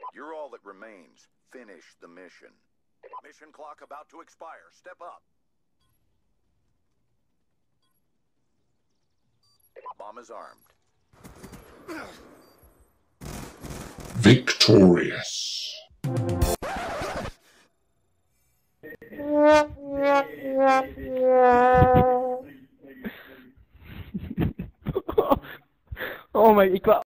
You're all that remains. Finish the mission. Mission clock about to expire. Step up. Bomb is armed. Victorious. Oh my, ik wou